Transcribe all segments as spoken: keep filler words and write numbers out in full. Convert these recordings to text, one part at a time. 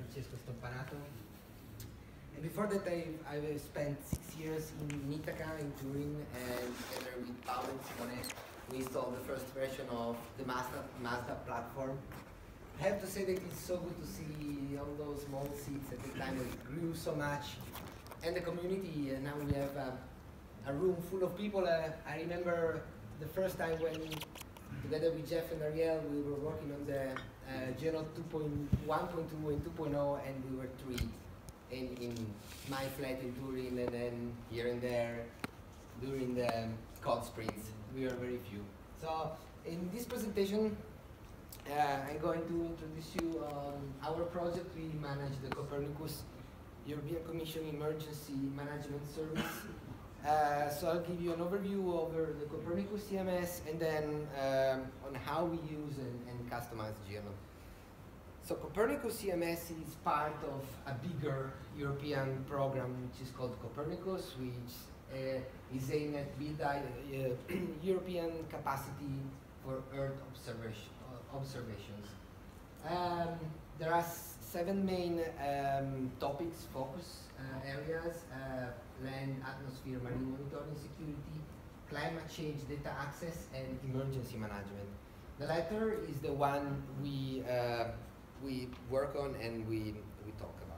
Francesco Stompanato. And before that, I, I spent six years in Ithaca, in Turin, and together with Paolo and Simone, we installed the first version of the Mazda, Mazda platform. I have to say that it's so good to see all those small seats at the time when it grew so much. And the community, uh, now we have uh, a room full of people. Uh, I remember the first time when, together with Jeff and Ariel, we were working on the uh, Geno two point one point two and two point oh, and we were three in, in my flat in Turin, and then here and there during the um, cold sprints. We are very few. So in this presentation, uh, I'm going to introduce you on our project. We manage the Copernicus European Commission Emergency Management Service. Uh, so I'll give you an overview over the Copernicus C M S, and then um, on how we use and, and customize Geno. So Copernicus C M S is part of a bigger European program which is called Copernicus, which uh, is aimed at building uh, European capacity for Earth observation, uh, observations. Um, there are seven main um, topics, focus uh, areas: uh, land, atmosphere, marine monitoring, security, climate change, data access, and emergency management. The latter is the one we uh, we work on and we we talk about.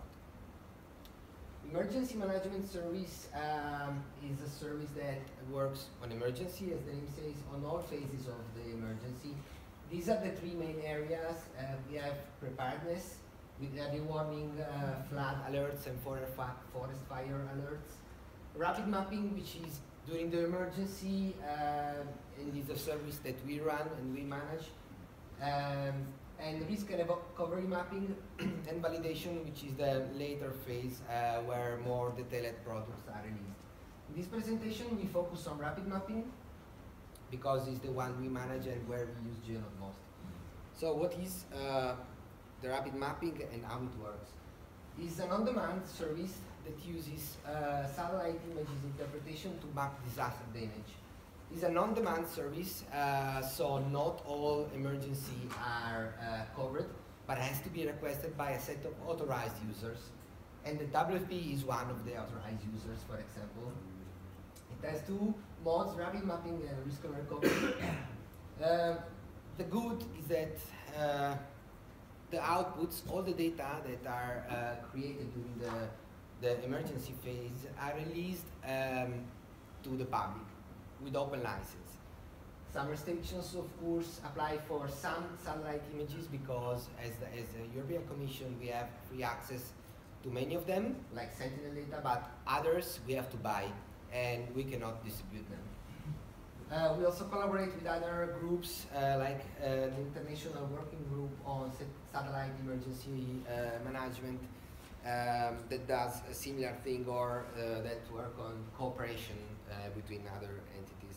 Emergency management service um, is a service that works on emergency, as the name says, on all phases of the emergency. These are the three main areas. Uh, we have preparedness, with early warning, uh, flood alerts, and forest fire alerts. Rapid mapping, which is during the emergency, uh, and is a service that we run and we manage. Um, and risk and recovery mapping and validation, which is the later phase uh, where more detailed products are released. In this presentation, we focus on rapid mapping because it's the one we manage and where we use Geno most. So what is uh, the rapid mapping and how it works? It's an on-demand service that uses uh, satellite images interpretation to map disaster damage. It's an on-demand service, uh, so not all emergency are uh, covered, but it has to be requested by a set of authorized users. And the W F P is one of the authorized users, for example. It has two modes, rapid mapping and risk and recovery. uh, the good is that uh, the outputs, all the data that are uh, created during the, the emergency phase are released um, to the public with open license. Some restrictions, of course, apply for some satellite images because as the, as the European Commission, we have free access to many of them, like Sentinel data, but others we have to buy and we cannot distribute them. Uh, we also collaborate with other groups uh, like uh, the International Working Group on Satellite Emergency uh, Management um, that does a similar thing, or uh, that work on cooperation uh, between other entities.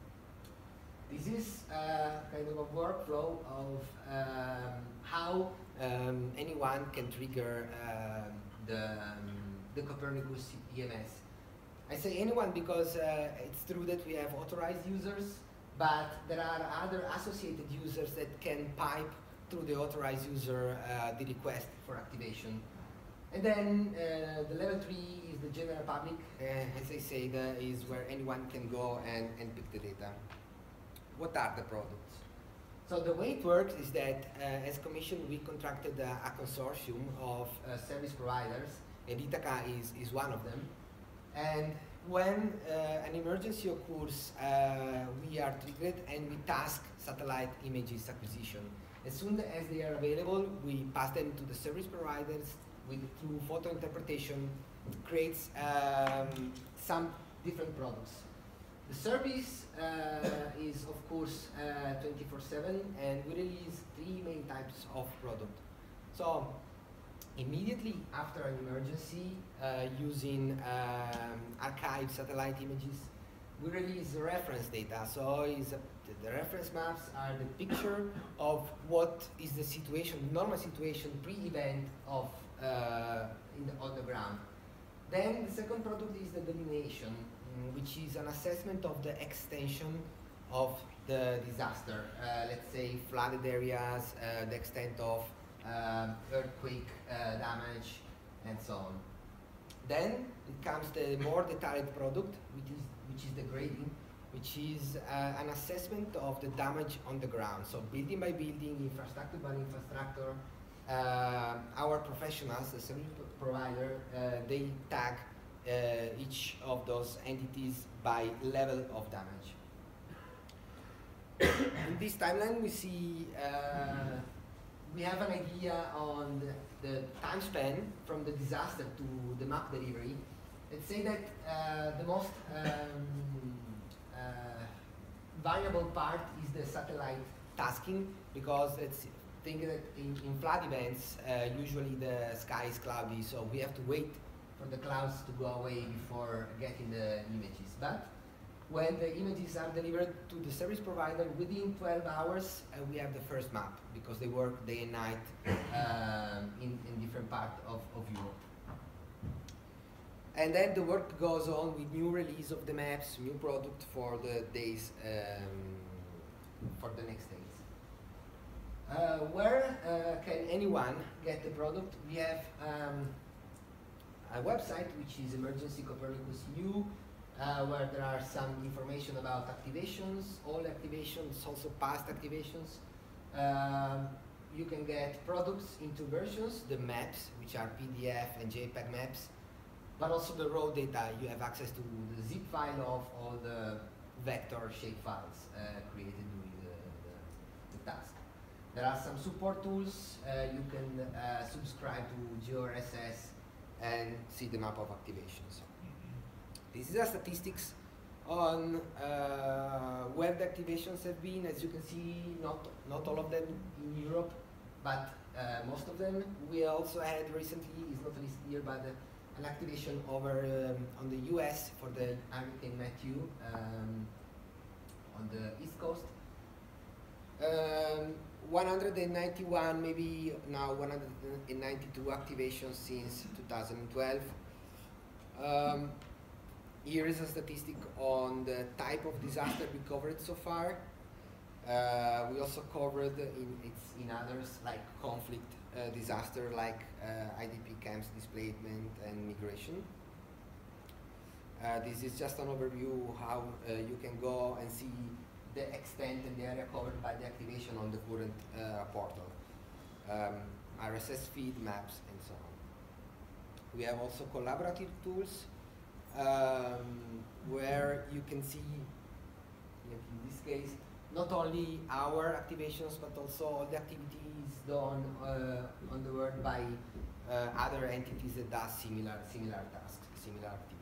This is uh, kind of a workflow of um, how um, anyone can trigger uh, the, um, the Copernicus E M S. I say anyone because uh, it's true that we have authorized users, but there are other associated users that can pipe through the authorized user uh, the request for activation. And then uh, the level three is the general public, uh, as I say, the, is where anyone can go and, and pick the data. What are the products? So the way it works is that uh, as Commission we contracted uh, a consortium of uh, service providers, and Ithaca is, is one of them. And when uh, an emergency occurs, uh, we are triggered and we task satellite images acquisition. As soon as they are available, we pass them to the service providers with, through photo interpretation, creates um, some different products. The service uh, is, of course, twenty-four seven, uh, and we release three main types of product. So, immediately after an emergency, uh, using um, archived satellite images, we release reference data. So is a, the reference maps are the picture of what is the situation, normal situation, pre-event of uh, in the, on the ground. Then the second product is the delineation, um, which is an assessment of the extension of the disaster. Uh, let's say flooded areas, uh, the extent of um, earth earthquake uh, damage, and so on. Then it comes the more detailed product, which is, which is the grading, which is uh, an assessment of the damage on the ground. So building by building, infrastructure by infrastructure, uh, our professionals, the service provider, uh, they tag uh, each of those entities by level of damage. In this timeline, we see uh, we have an idea on the, the time span from the disaster to the map delivery. Let's say that uh, the most um, uh, variable part is the satellite tasking, because it's think that in, in flood events, uh, usually the sky is cloudy, so we have to wait for the clouds to go away before getting the images. But when the images are delivered to the service provider, within twelve hours, uh, we have the first map, because they work day and night um, in, in different parts of, of Europe. And then the work goes on with new release of the maps, new product for the days, um, for the next days. Uh, where uh, can anyone get the product? We have um, a website, which is Emergency Copernicus U, uh, where there are some information about activations, all activations, also past activations. Um, you can get products in two versions, the maps, which are P D F and JPEG maps, but also the raw data. You have access to the zip file of all the vector shape files uh, created during the, the, the task. There are some support tools. Uh, you can uh, subscribe to G R S S and see the map of activations. This is a statistics on uh, where the activations have been. As you can see, not, not all of them in Europe, but uh, most of them. We also had recently, is not listed here, but uh, an activation over um, on the U S for the Hurricane Matthew um, on the East Coast. Um, one hundred ninety-one, maybe now one hundred ninety-two activations since two thousand twelve. Um, here is a statistic on the type of disaster we covered so far. Uh, we also covered in, it's in others like conflict, uh, disaster like uh, I D P camps, displacement, and migration. Uh, this is just an overview how uh, you can go and see the extent and the area covered by the activation on the current uh, portal. Um, R S S feed, maps, and so on. We have also collaborative tools um, where you can see, like in this case, not only our activations, but also all the activities done uh, on the world by uh, other entities that do similar, similar tasks, similar activities.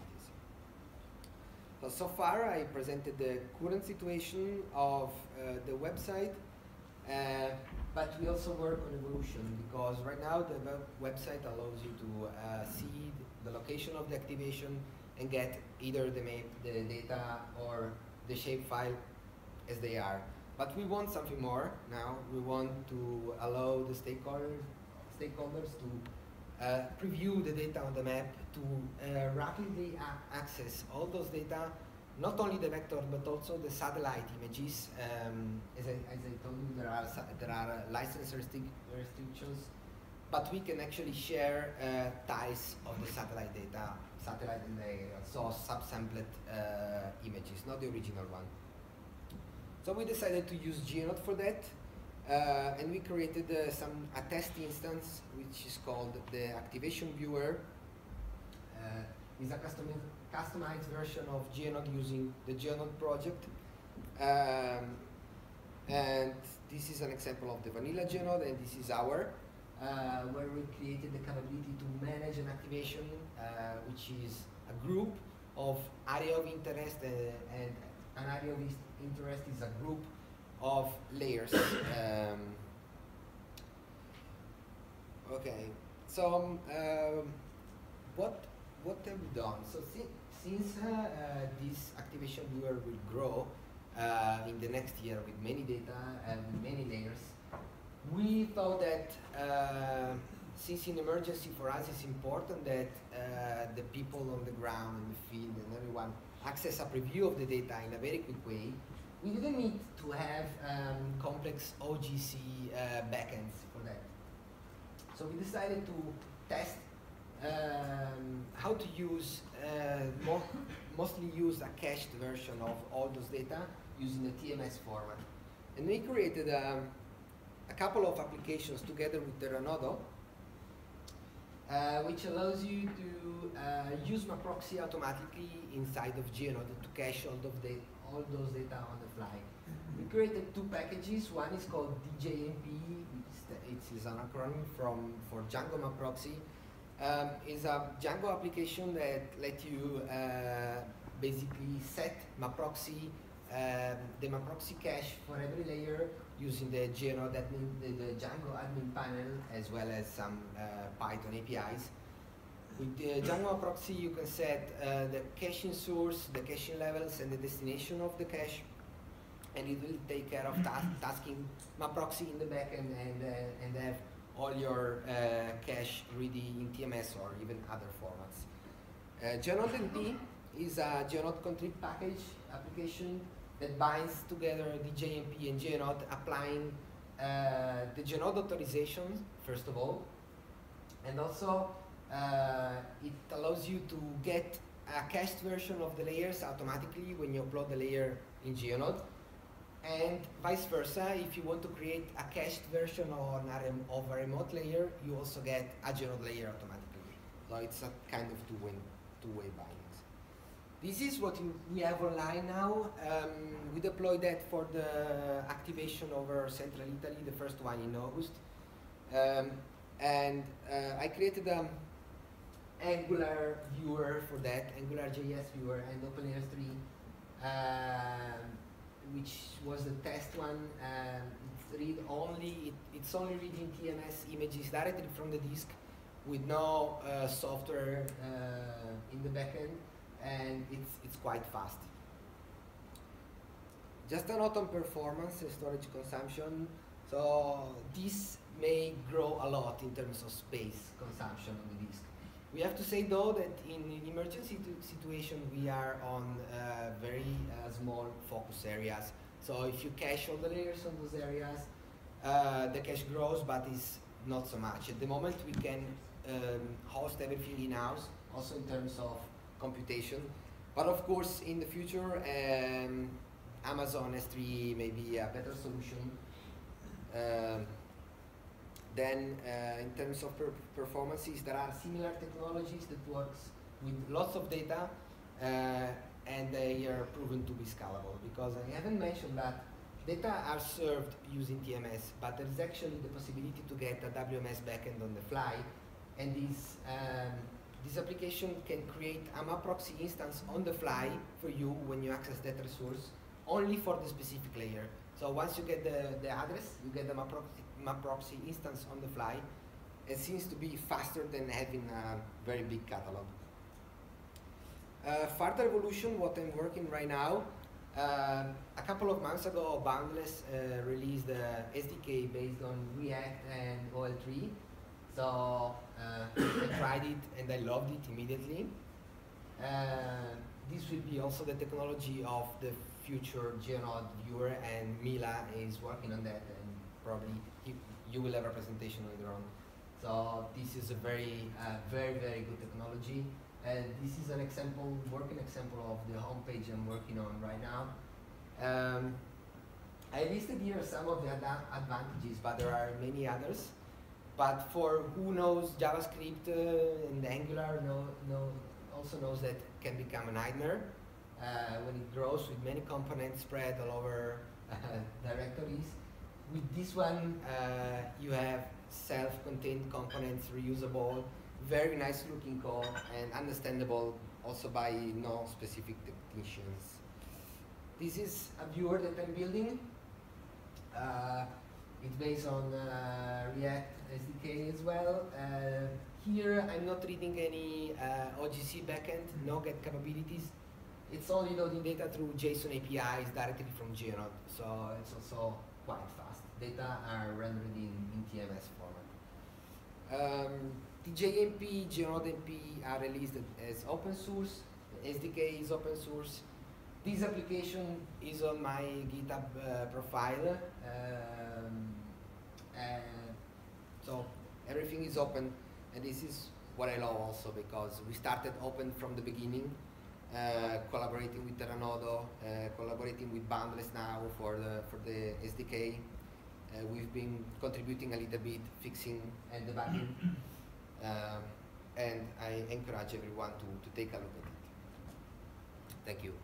So, so far I presented the current situation of uh, the website, uh, but we also work on evolution, because right now the web website allows you to uh, see the location of the activation and get either the map, the data, or the shapefile as they are. But we want something more now. We want to allow the stakeholders, stakeholders to Uh, preview the data on the map, to uh, rapidly access all those data, not only the vector but also the satellite images. Um, as, I, as I told you, there are there are license restric restrictions, but we can actually share uh, tiles of the satellite data, satellite and the so subsampled uh, images, not the original one. So we decided to use GEONOD for that. Uh, and we created uh, some a test instance, which is called the Activation Viewer. Uh, it's a custom customized version of GEONOD using the GEONOD project. Um, and this is an example of the vanilla GEONOD, and this is our, uh, where we created the capability to manage an activation, uh, which is a group of area of interest, uh, and an area of interest is a group of layers. um, okay, so um, um, what what have we done? So si since uh, uh, this activation viewer will grow uh, in the next year with many data and many layers, we thought that uh, since in emergency for us it's important that uh, the people on the ground in the field and everyone access a preview of the data in a very quick way. We didn't need to have um, complex O G C uh, backends for that. So we decided to test um, how to use, uh, mo mostly use a cached version of all those data using the T M S format. And we created um, a couple of applications together with Terranodo, uh, which allows you to uh, use MapProxy automatically inside of Geonode to cache all, of the, all those data on the fly. We created two packages. One is called D J M P, it is an acronym from, for Django MapProxy. Um, it's a Django application that lets you uh, basically set MapProxy, um, the MapProxy cache for every layer using the Geonode admin, the, the Django admin panel, as well as some uh, Python A P Is. With the Django MapProxy, you can set uh, the caching source, the caching levels, and the destination of the cache, and it will take care of task, tasking MapProxy in the backend and uh, and have all your uh, cache ready in T M S or even other formats. Uh, Geonode N P is a Geonode contrib package application that binds together the D J M P and Geonode, applying uh, the Geonode authorization first of all, and also uh, it allows you to get a cached version of the layers automatically when you upload the layer in Geonode. And vice versa, if you want to create a cached version of a, of a remote layer, you also get a Geonode layer automatically. So it's a kind of two-way two-way bindings. This is what you, we have online now. Um, we deployed that for the activation over Central Italy, the first one in August. Um, and uh, I created an Angular viewer for that, Angular J S viewer, and OpenLayers three. Um, which was the test one. Um, it's read only, it, it's only reading T M S images directly from the disk with no uh, software uh, in the backend, and it's, it's quite fast. Just a note on performance and storage consumption. So this may grow a lot in terms of space consumption on the disk. We have to say though that in an emergency situation we are on uh, very uh, small focus areas. So if you cache all the layers on those areas, uh, the cache grows, but is not so much. At the moment we can um, host everything in-house, also in terms of computation. But of course in the future um, Amazon S three may be a better solution. Um, Then, uh, in terms of per performances, there are similar technologies that works with lots of data, uh, and they are proven to be scalable. Because I haven't mentioned that data are served using T M S, but there is actually the possibility to get a W M S backend on the fly, and this um, this application can create a MapProxy instance on the fly for you when you access that resource, only for the specific layer. So once you get the, the address, you get the MapProxy MapProxy instance on the fly. It seems to be faster than having a very big catalog. Uh, further evolution, what I'm working right now, uh, a couple of months ago, Boundless uh, released the S D K based on React and O L three. So uh, I tried it and I loved it immediately. Uh, this will be also the technology of the future Geonode viewer, and Mila is working on that, and probably he, you will have a presentation later on. So this is a very, uh, very, very good technology. And this is an example, working example of the homepage I'm working on right now. Um, I listed here some of the ad advantages, but there are many others. But for who knows JavaScript uh, and Angular, know, know, also knows that it can become a nightmare uh, when it grows with many components spread all over uh, directories. With this one, uh, you have self-contained components, reusable, very nice looking code, and understandable also by no specific technicians. This is a viewer that I'm building. Uh, it's based on uh, React S D K as well. Uh, here, I'm not reading any uh, O G C backend, no get capabilities. It's only loading data through JSON A P Is directly from Geonode, so it's also quite fast. Data are rendered in, in T M S format. Um, D J M P, Geonode M P are released as open source. The S D K is open source. This application is on my GitHub uh, profile. Um, uh, so everything is open, and this is what I love also, because we started open from the beginning, uh, collaborating with Terranodo, uh, collaborating with Boundless now for the for the S D K. Uh, we've been contributing a little bit, fixing and debugging, um, and I encourage everyone to, to take a look at it. Thank you.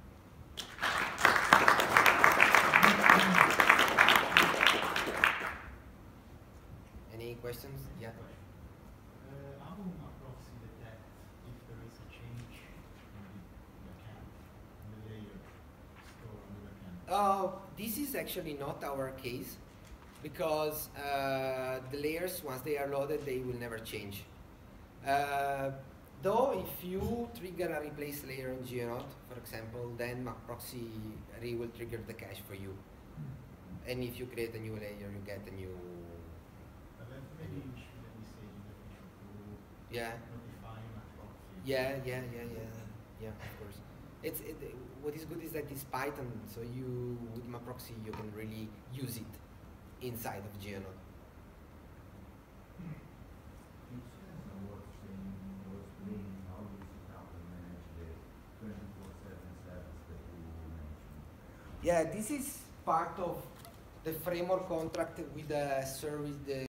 Any questions? Yeah. Uh, how will Maproxy detect if there is a change in the backend, in the layer stored on the backend? Uh, this is actually not our case, because uh, the layers, once they are loaded, they will never change. Uh, though, if you trigger a replace layer on Geonode, for example, then Maproxy will trigger the cache for you. And if you create a new layer, you get a new. But then maybe we should let me say in the future to Yeah. notify Maproxy. Yeah, yeah, yeah, yeah, yeah. Of course. It's it, what is good is that it's Python, so you with Maproxy you can really use it inside of Geonode. Yeah, this is part of the framework contract with the service, the